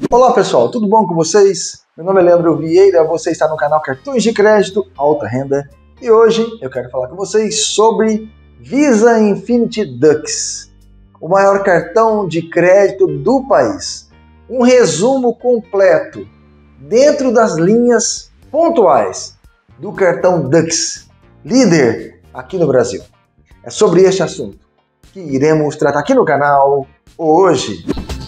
Olá pessoal, tudo bom com vocês? Meu nome é Leandro Vieira, você está no canal Cartões de Crédito Alta Renda e hoje eu quero falar com vocês sobre Visa Infinity Dux, o maior cartão de crédito do país. Um resumo completo dentro das linhas pontuais do cartão Dux, líder aqui no Brasil. É sobre este assunto que iremos tratar aqui no canal hoje.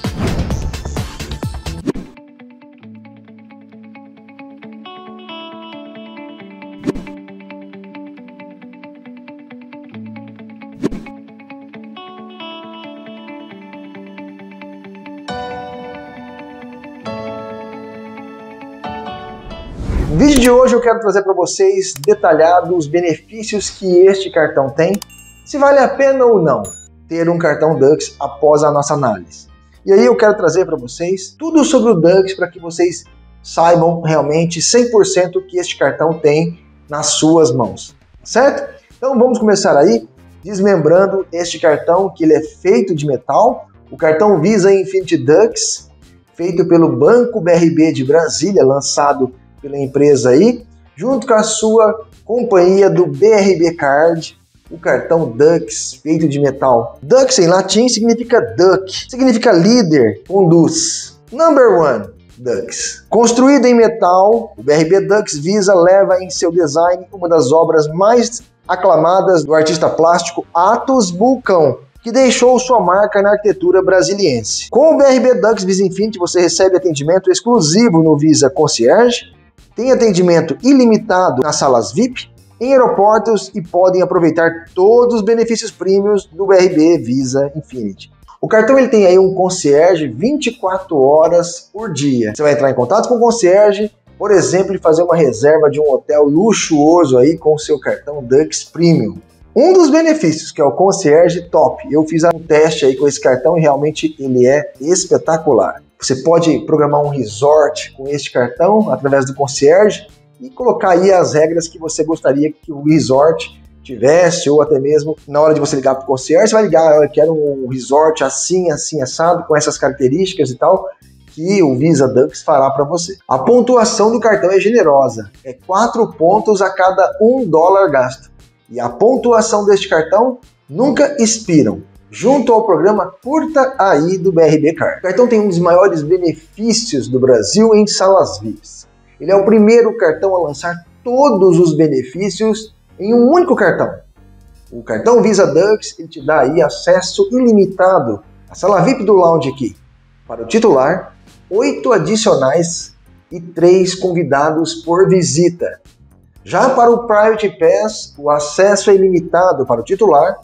No vídeo de hoje eu quero trazer para vocês detalhados os benefícios que este cartão tem, se vale a pena ou não ter um cartão Dux após a nossa análise. E aí eu quero trazer para vocês tudo sobre o Dux para que vocês saibam realmente 100% o que este cartão tem nas suas mãos, certo? Então vamos começar aí desmembrando este cartão, que ele é feito de metal, o cartão Visa Infinity Dux, feito pelo Banco BRB de Brasília, lançado pela empresa aí, junto com a sua companhia do BRB Card, o cartão Dux, feito de metal. Dux em latim significa duck, significa líder, conduz. Number one, Dux. Construído em metal, o BRB Dux Visa leva em seu design uma das obras mais aclamadas do artista plástico Atos Bulcão, que deixou sua marca na arquitetura brasiliense. Com o BRB Dux Visa Infinity você recebe atendimento exclusivo no Visa Concierge, tem atendimento ilimitado nas salas VIP, em aeroportos e podem aproveitar todos os benefícios premiums do BRB Visa Infinity. O cartão ele tem aí um concierge 24 horas por dia. Você vai entrar em contato com o concierge, por exemplo, e fazer uma reserva de um hotel luxuoso aí com o seu cartão Dux Premium. Um dos benefícios, que é o concierge top, eu fiz um teste aí com esse cartão e realmente ele é espetacular. Você pode programar um resort com este cartão através do concierge e colocar aí as regras que você gostaria que o resort tivesse, ou até mesmo na hora de você ligar para o concierge, você vai ligar, eu quero um resort assim, assim, assado, com essas características e tal, que o Visa Dux fará para você. A pontuação do cartão é generosa, é 4 pontos a cada $1 gasto. E a pontuação deste cartão nunca expiram. Junto ao programa Curta Aí do BRB Card. O cartão tem um dos maiores benefícios do Brasil em salas VIPs. Ele é o primeiro cartão a lançar todos os benefícios em um único cartão. O cartão Visa Dux ele te dá aí acesso ilimitado à sala VIP do Lounge Key. Para o titular, 8 adicionais e 3 convidados por visita. Já para o Private Pass, o acesso é ilimitado para o titular,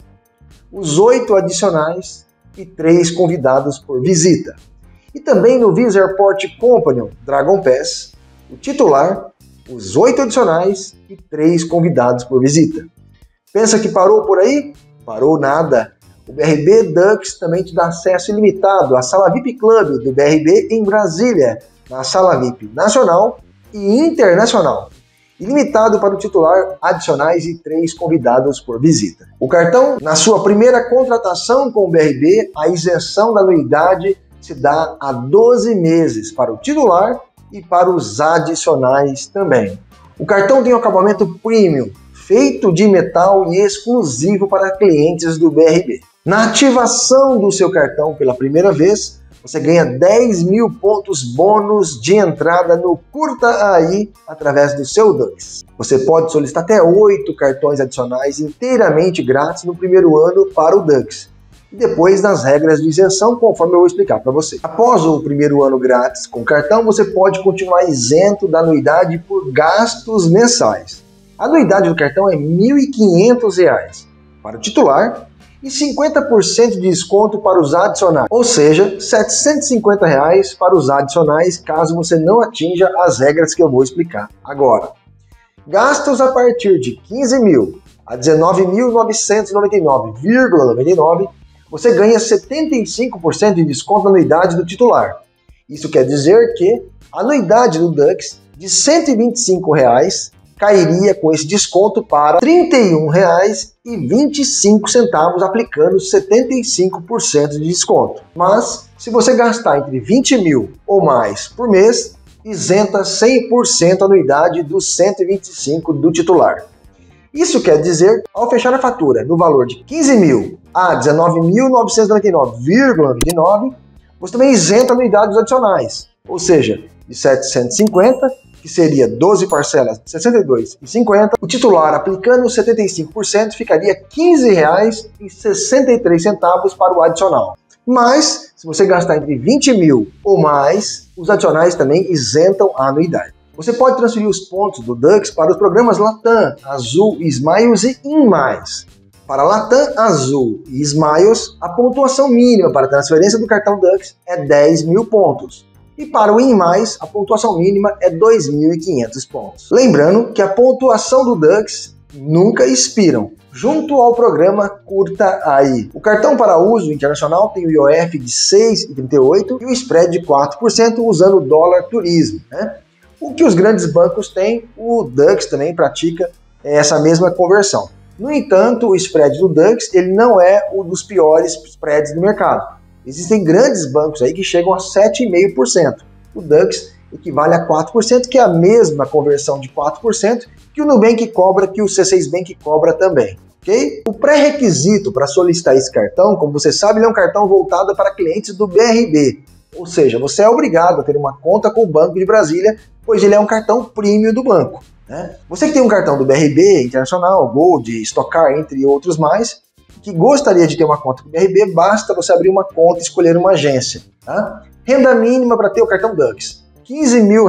os 8 adicionais e 3 convidados por visita. E também no Visa Airport Companion Dragon Pass, o titular, os 8 adicionais e 3 convidados por visita. Pensa que parou por aí? Parou nada. O BRB Dux também te dá acesso ilimitado à sala VIP Club do BRB em Brasília, na sala VIP nacional e internacional. Ilimitado para o titular, adicionais e 3 convidados por visita. O cartão, na sua primeira contratação com o BRB, a isenção da anuidade se dá a 12 meses para o titular e para os adicionais também. O cartão tem um acabamento premium, feito de metal e exclusivo para clientes do BRB. Na ativação do seu cartão pela primeira vez, você ganha 10 mil pontos bônus de entrada no Curta Aí através do seu Dux. Você pode solicitar até 8 cartões adicionais inteiramente grátis no primeiro ano para o Dux. E depois nas regras de isenção, conforme eu vou explicar para você. Após o primeiro ano grátis com cartão, você pode continuar isento da anuidade por gastos mensais. A anuidade do cartão é R$ 1.500 para o titular e 50% de desconto para os adicionais, ou seja, R$ 750 para os adicionais, caso você não atinja as regras que eu vou explicar agora. Gastos a partir de 15 mil a 19.999,99, você ganha 75% de desconto na anuidade do titular. Isso quer dizer que a anuidade do Dux de R$ 125 cairia com esse desconto para R$ 31,25, aplicando 75% de desconto. Mas Se você gastar entre 20 mil ou mais por mês, isenta 100% a anuidade dos 125 do titular. Isso quer dizer, ao fechar a fatura no valor de 15 mil a 19.999,99, você também isenta anuidades adicionais, ou seja, de 750, que seria 12 parcelas de R$ 62,50, o titular aplicando os 75% ficaria R$ 15,63 para o adicional. Mas, se você gastar entre 20 mil ou mais, os adicionais também isentam a anuidade. Você pode transferir os pontos do Dux para os programas Latam, Azul, Smiles e InMiles. Para Latam, Azul e Smiles, a pontuação mínima para a transferência do cartão Dux é 10 mil pontos. E para o InMiles, a pontuação mínima é 2.500 pontos. Lembrando que a pontuação do Dux nunca expiram. Junto ao programa Curta Aí. O cartão para uso internacional tem o IOF de 6,38 e o spread de 4% usando o dólar turismo, né? O que os grandes bancos têm, o Dux também pratica essa mesma conversão. No entanto, o spread do Dux ele não é um dos piores spreads do mercado. Existem grandes bancos aí que chegam a 7,5%. O Dux equivale a 4%, que é a mesma conversão de 4% que o Nubank cobra, que o C6 Bank cobra também. Okay? O pré-requisito para solicitar esse cartão, como você sabe, ele é um cartão voltado para clientes do BRB. Ou seja, você é obrigado a ter uma conta com o Banco de Brasília, pois ele é um cartão premium do banco, né? Você que tem um cartão do BRB, Internacional, Gold, Stock Car, entre outros mais, que gostaria de ter uma conta com o BRB, basta você abrir uma conta e escolher uma agência. Tá? Renda mínima para ter o cartão Dux, R$15 mil,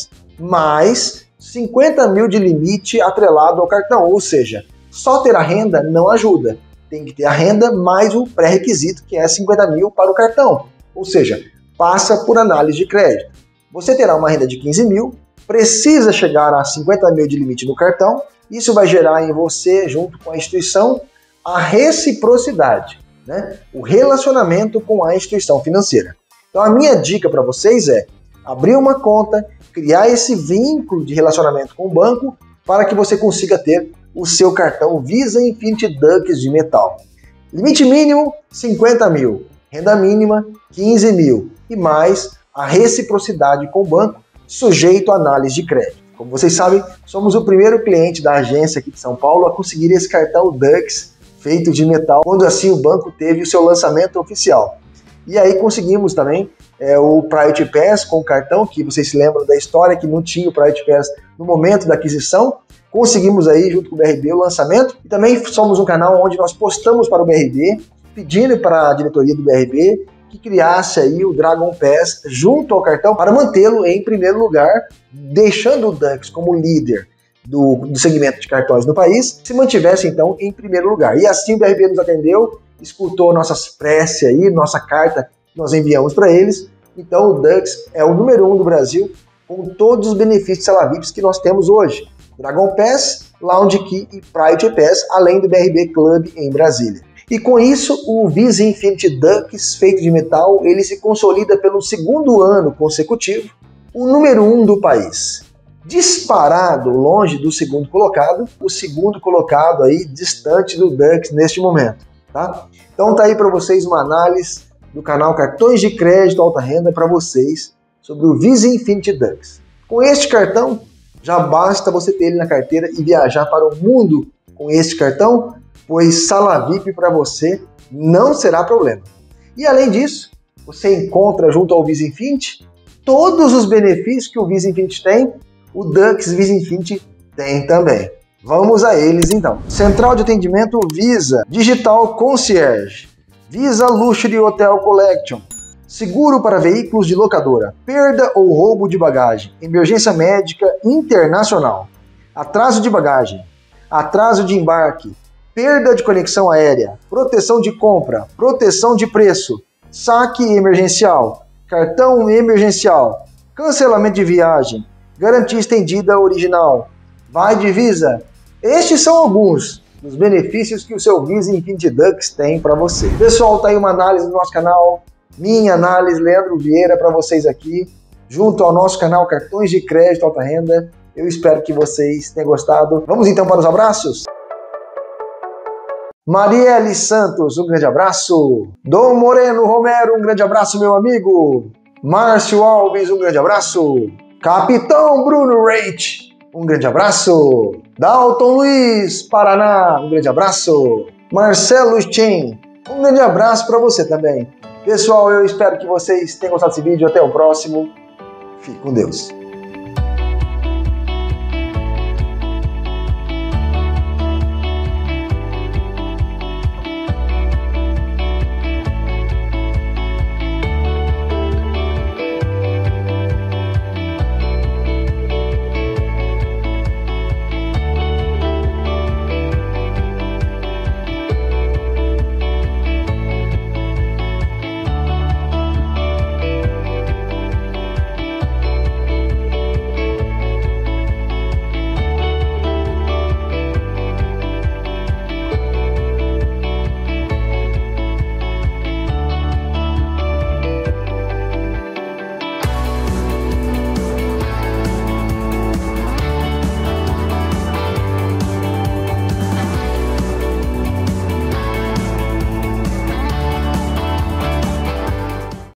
mais 50 mil de limite atrelado ao cartão, ou seja, só ter a renda não ajuda. Tem que ter a renda mais o pré-requisito, que é 50 mil para o cartão, ou seja, passa por análise de crédito. Você terá uma renda de 15 mil, precisa chegar a 50 mil de limite no cartão, isso vai gerar em você, junto com a instituição, a reciprocidade, né? O relacionamento com a instituição financeira. Então a minha dica para vocês é abrir uma conta, criar esse vínculo de relacionamento com o banco para que você consiga ter o seu cartão Visa Infinity Dux de metal. Limite mínimo 50 mil, renda mínima 15 mil e mais a reciprocidade com o banco sujeito à análise de crédito. Como vocês sabem, somos o primeiro cliente da agência aqui de São Paulo a conseguir esse cartão Dux feito de metal, quando assim o banco teve o seu lançamento oficial. E aí conseguimos também o Priority Pass com o cartão, que vocês se lembram da história, que não tinha o Priority Pass no momento da aquisição. Conseguimos aí, junto com o BRB, o lançamento. E também somos um canal onde nós postamos para o BRB, pedindo para a diretoria do BRB que criasse aí o Dragon Pass junto ao cartão para mantê-lo em primeiro lugar, deixando o Dux como líder do segmento de cartões no país, se mantivesse então em primeiro lugar. E assim o BRB nos atendeu, escutou nossas preces aí, nossa carta que nós enviamos para eles. Então o Dux é o número 1 do Brasil, com todos os benefícios Salavips que nós temos hoje. Dragon Pass, Lounge Key e Priority Pass, além do BRB Club em Brasília. E com isso, o Visa Infinity Dux, feito de metal, ele se consolida pelo segundo ano consecutivo, o número 1 do país. Disparado longe do segundo colocado, o segundo colocado aí distante do Dux neste momento, tá? Então tá aí para vocês uma análise do canal Cartões de Crédito Alta Renda para vocês sobre o Visa Infinity Dux. Com este cartão, já basta você ter ele na carteira e viajar para o mundo com este cartão, pois Salavip para você não será problema. E além disso, você encontra junto ao Visa Infinity todos os benefícios que o Visa Infinity tem, o Dux Visa Infinity tem também. Vamos a eles então. Central de atendimento Visa, Digital Concierge, Visa Luxury Hotel Collection, seguro para veículos de locadora, perda ou roubo de bagagem, emergência médica internacional, atraso de bagagem, atraso de embarque, perda de conexão aérea, proteção de compra, proteção de preço, saque emergencial, cartão emergencial, cancelamento de viagem, garantia estendida original. Vai de Visa! Estes são alguns dos benefícios que o seu Visa Infinity Dux tem para você. Pessoal, tá aí uma análise do nosso canal, minha análise, Leandro Vieira, para vocês aqui, junto ao nosso canal Cartões de Crédito Alta Renda. Eu espero que vocês tenham gostado. Vamos então para os abraços? Marielle Santos, um grande abraço. Dom Moreno Romero, um grande abraço, meu amigo. Márcio Alves, um grande abraço. Capitão Bruno Reich, um grande abraço. Dalton Luiz, Paraná, um grande abraço. Marcelo Chen, um grande abraço para você também. Pessoal, eu espero que vocês tenham gostado desse vídeo. Até o próximo. Fique com Deus.